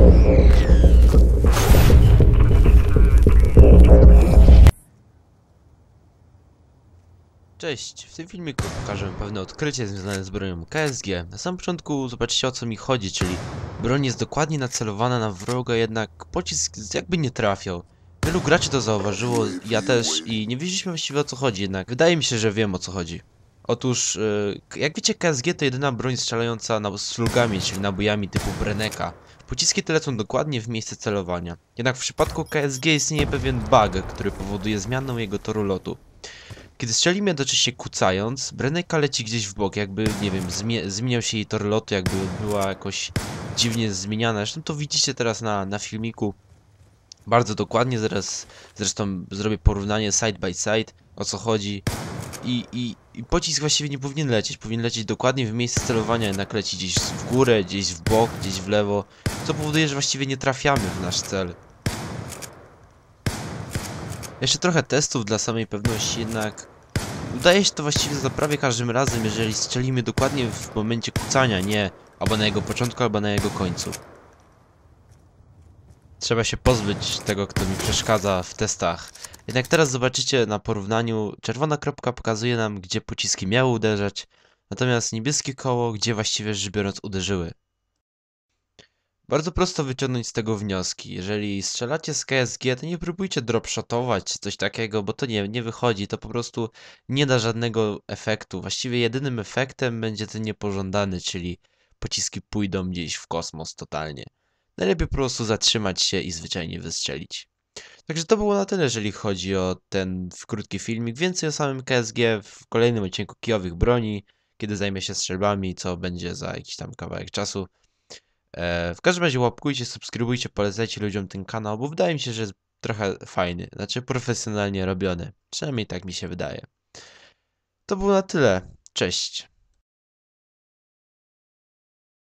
Cześć, w tym filmiku pokażę pewne odkrycie związane z bronią KSG. Na samym początku zobaczcie, o co mi chodzi, czyli broń jest dokładnie nacelowana na wroga, jednak pocisk jakby nie trafiał. Wielu graczy to zauważyło, ja też, i nie wiedzieliśmy właściwie, o co chodzi, jednak wydaje mi się, że wiem, o co chodzi. Otóż, jak wiecie, KSG to jedyna broń strzelająca slugami, czyli nabojami typu Brenneka. Pociski te lecą dokładnie w miejsce celowania. Jednak w przypadku KSG istnieje pewien bug, który powoduje zmianę jego toru lotu. Kiedy strzelimy jednocześnie kucając, Brenneka leci gdzieś w bok, jakby, nie wiem, zmieniał się jej tor lotu, jakby była jakoś dziwnie zmieniana. Zresztą to widzicie teraz na filmiku bardzo dokładnie, zresztą zrobię porównanie side by side, o co chodzi. I pocisk właściwie nie powinien lecieć dokładnie w miejsce celowania, jednak leci gdzieś w górę, gdzieś w bok, gdzieś w lewo, co powoduje, że właściwie nie trafiamy w nasz cel. Jeszcze trochę testów dla samej pewności, jednak udaje się to właściwie za prawie każdym razem, jeżeli strzelimy dokładnie w momencie kucania, nie albo na jego początku, albo na jego końcu. Trzeba się pozbyć tego, kto mi przeszkadza w testach. Jednak teraz zobaczycie na porównaniu, czerwona kropka pokazuje nam, gdzie pociski miały uderzać, natomiast niebieskie koło, gdzie właściwie rzecz biorąc uderzyły. Bardzo prosto wyciągnąć z tego wnioski. Jeżeli strzelacie z KSG, to nie próbujcie dropshotować czy coś takiego, bo to nie wychodzi. To po prostu nie da żadnego efektu. Właściwie jedynym efektem będzie ten niepożądany, czyli pociski pójdą gdzieś w kosmos totalnie. Najlepiej po prostu zatrzymać się i zwyczajnie wystrzelić. Także to było na tyle, jeżeli chodzi o ten krótki filmik. Więcej o samym KSG w kolejnym odcinku Kijowych Broni, kiedy zajmę się strzelbami, co będzie za jakiś tam kawałek czasu. W każdym razie łapkujcie, subskrybujcie, polecajcie ludziom ten kanał, bo wydaje mi się, że jest trochę fajny, znaczy profesjonalnie robiony. Przynajmniej tak mi się wydaje. To było na tyle. Cześć.